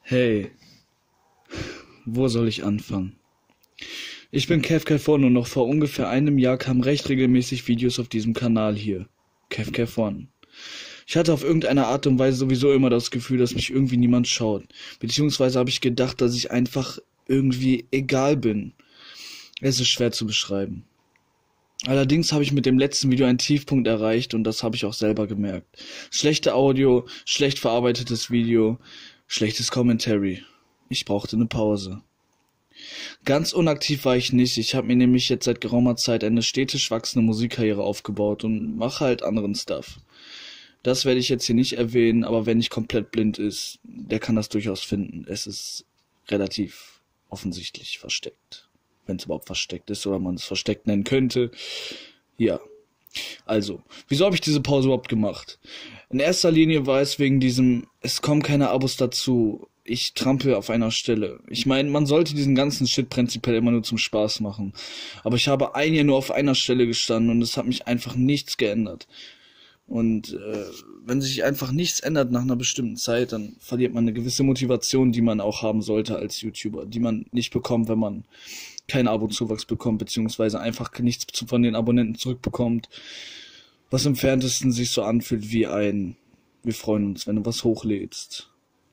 Hey, wo soll ich anfangen? Ich bin KevKev1 und noch vor ungefähr einem Jahr kamen recht regelmäßig Videos auf diesem Kanal hier. KevKev1. Ich hatte auf irgendeine Art und Weise sowieso immer das Gefühl, dass mich irgendwie niemand schaut. Beziehungsweise habe ich gedacht, dass ich einfach irgendwie egal bin. Es ist schwer zu beschreiben. Allerdings habe ich mit dem letzten Video einen Tiefpunkt erreicht und das habe ich auch selber gemerkt. Schlechte Audio, schlecht verarbeitetes Video, schlechtes Commentary. Ich brauchte eine Pause. Ganz unaktiv war ich nicht, ich habe mir nämlich jetzt seit geraumer Zeit eine stetig wachsende Musikkarriere aufgebaut und mache halt anderen Stuff. Das werde ich jetzt hier nicht erwähnen, aber wer nicht komplett blind ist, der kann das durchaus finden. Es ist relativ offensichtlich versteckt. Wenn es überhaupt versteckt ist oder man es versteckt nennen könnte. Ja. Also, wieso habe ich diese Pause überhaupt gemacht? In erster Linie war es wegen diesem, es kommen keine Abos dazu, ich trampel auf einer Stelle. Ich meine, man sollte diesen ganzen Shit prinzipiell immer nur zum Spaß machen. Aber ich habe ein Jahr nur auf einer Stelle gestanden und es hat mich einfach nichts geändert. Und wenn sich einfach nichts ändert nach einer bestimmten Zeit, dann verliert man eine gewisse Motivation, die man auch haben sollte als YouTuber, die man nicht bekommt, wenn man keinen Abo-Zuwachs bekommt, beziehungsweise einfach nichts von den Abonnenten zurückbekommt, was im Entferntesten sich so anfühlt wie ein, wir freuen uns, wenn du was hochlädst.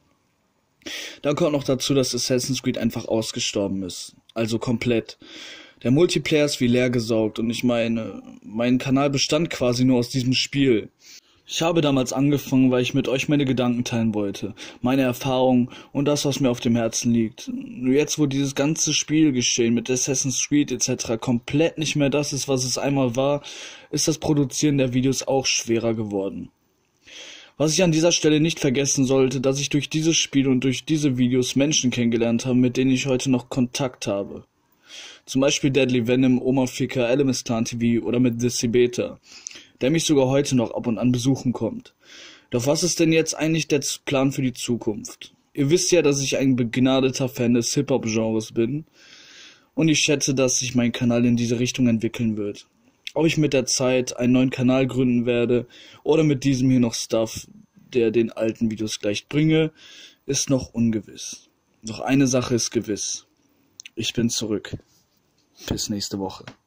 Dann kommt noch dazu, dass Assassin's Creed einfach ausgestorben ist, also komplett. Der Multiplayer ist wie leer gesaugt und ich meine, mein Kanal bestand quasi nur aus diesem Spiel. Ich habe damals angefangen, weil ich mit euch meine Gedanken teilen wollte, meine Erfahrungen und das, was mir auf dem Herzen liegt. Nur jetzt, wo dieses ganze Spielgeschehen mit Assassin's Creed etc. komplett nicht mehr das ist, was es einmal war, ist das Produzieren der Videos auch schwerer geworden. Was ich an dieser Stelle nicht vergessen sollte, dass ich durch dieses Spiel und durch diese Videos Menschen kennengelernt habe, mit denen ich heute noch Kontakt habe. Zum Beispiel Deadly Venom, Oma Ficker, LMS Clan TV oder mit Dizzy Beta, der mich sogar heute noch ab und an besuchen kommt. Doch was ist denn jetzt eigentlich der Plan für die Zukunft? Ihr wisst ja, dass ich ein begnadeter Fan des Hip-Hop-Genres bin und ich schätze, dass sich mein Kanal in diese Richtung entwickeln wird. Ob ich mit der Zeit einen neuen Kanal gründen werde oder mit diesem hier noch Stuff, der den alten Videos gleich bringe, ist noch ungewiss. Doch eine Sache ist gewiss. Ich bin zurück. Bis nächste Woche.